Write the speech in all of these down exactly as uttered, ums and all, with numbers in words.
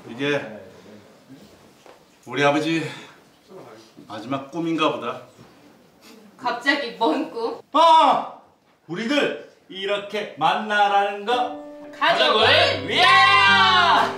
이게 우리 아버지 마지막 꿈인가 보다. 갑자기 뭔 꿈? 아! 우리들 이렇게 만나라는 거 가족을 위하여!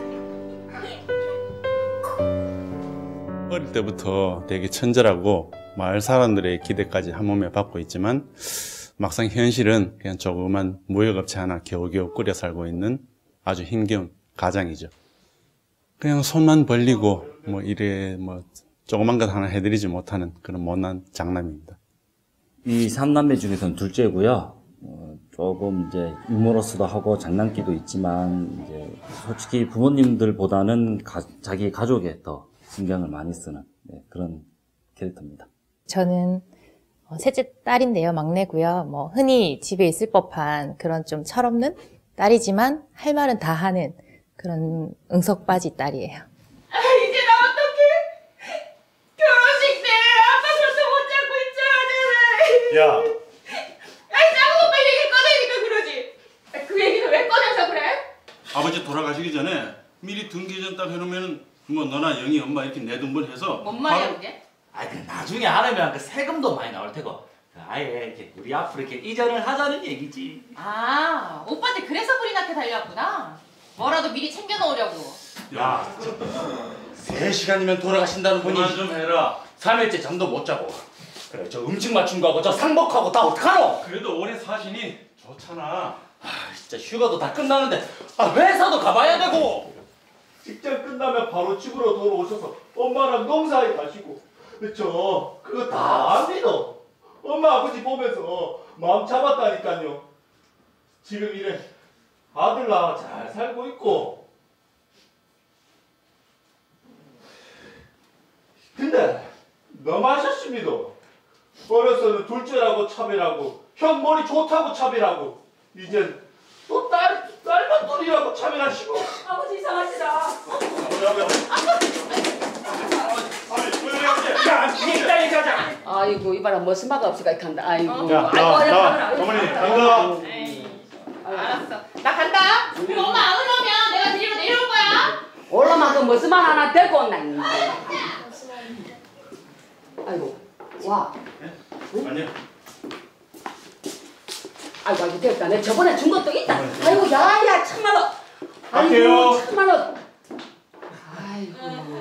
어릴 때부터 되게 친절하고 마을 사람들의 기대까지 한 몸에 받고 있지만 막상 현실은 그냥 조그만 무역업체 하나 겨우겨우 꾸려 살고 있는 아주 힘겨운 가장이죠. 그냥 손만 벌리고 뭐 이래 뭐 조그만 것 하나 해드리지 못하는 그런 못난 장남입니다. 이 삼남매 중에서는 둘째고요. 어, 조금 이제 유머러스도 하고 장난기도 있지만 이제 솔직히 부모님들보다는 가, 자기 가족에 더 신경을 많이 쓰는 네, 그런 캐릭터입니다. 저는 셋째 딸인데요, 막내고요. 뭐 흔히 집에 있을 법한 그런 좀 철없는 딸이지만 할 말은 다 하는 그런 응석바지 딸이에요. 아, 이제 나 어떡해? 결혼식 때 아빠 손도 못 잡고 있잖아. 야! 아니, 작은 오빠 얘기 꺼내니까 그러지. 아, 그 얘기는 왜 꺼내서 그래? 아버지 돌아가시기 전에 미리 등기전 딱 해놓으면 뭐 너나 영희 엄마 이렇게 내 돈 번 해서 뭔 말이야 바로... 그게? 아, 그 나중에 하려면 그 세금도 많이 나올 테고 아예 이렇게 우리 앞으로 이렇게 이전을 하자는 얘기지. 아, 오빠한테 그래서 불이 나게 달려왔구나. 뭐라도 미리 챙겨 놓으려고. 야, 세 시간이면 돌아가신다는 분이 그만 좀 해라. 삼 일째 잠도 못 자고 그래 저 음식 맞춘 거하고 저 상복하고 다 어떡하노? 그래도 오래 사시니 좋잖아. 아, 진짜 휴가도 다 끝나는데 아, 회사도 가봐야 되고 직장 끝나면 바로 집으로 돌아오셔서 엄마랑 농사에 가시고 저 그거 다 안 믿어. 엄마 아버지 보면서 마음 잡았다니까요. 지금 이래 아들 낳아 잘 살고 있고 근데 너무 하셨습니다. 어려서는 둘째라고 차별하고 형 머리 좋다고 차별하고 이젠 또 딸, 딸만돌이라고 차별하시고 아버지 이상하시다. 야, 이 딸 얘기하자. 아이고 이봐라 머스마가 없으니까 이렇게 한다. 아이고. 야, 아이고, 나, 아이고, 나, 아이고, 어머니, 아이고, 간다. 아이고. 에이, 알았어. 나 간다. 그리고 엄마 안 올라오면 내가 데리러 내려올 거야. 올라만 그 머스만 하나 데리고 온나. 아이고 와. 아니요. 아이고 아이고 됐다. 내 저번에 준 것도 있다. 아이고 야야 참말로. 갈게요. 아이고 참말로. 아이고.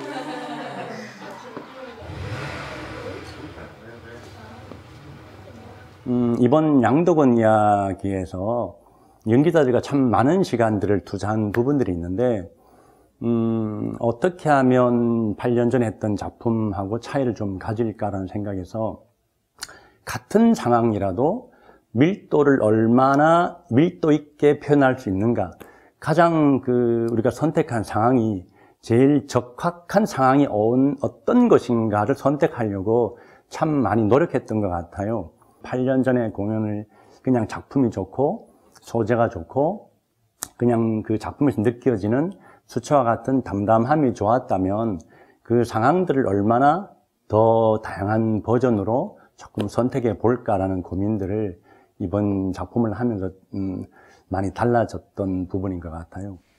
음, 이번 양덕원 이야기에서 연기자들과 참 많은 시간들을 투자한 부분들이 있는데 음, 어떻게 하면 팔 년 전에 했던 작품하고 차이를 좀 가질까라는 생각에서 같은 상황이라도 밀도를 얼마나 밀도 있게 표현할 수 있는가, 가장 그 우리가 선택한 상황이 제일 적합한 상황이 온 어떤 것인가를 선택하려고 참 많이 노력했던 것 같아요. 팔 년 전에 공연을 그냥 작품이 좋고 소재가 좋고 그냥 그 작품에서 느껴지는 수채화 같은 담담함이 좋았다면 그 상황들을 얼마나 더 다양한 버전으로 조금 선택해 볼까라는 고민들을 이번 작품을 하면서 음 많이 달라졌던 부분인 것 같아요.